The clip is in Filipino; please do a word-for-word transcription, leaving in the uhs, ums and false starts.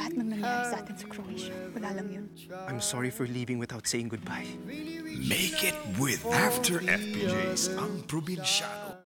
lahat ng nangyari sa atin sa Croatia. Wala lang yun. I'm sorry for leaving without saying goodbye. Make it with After F P Js, ang probinsyano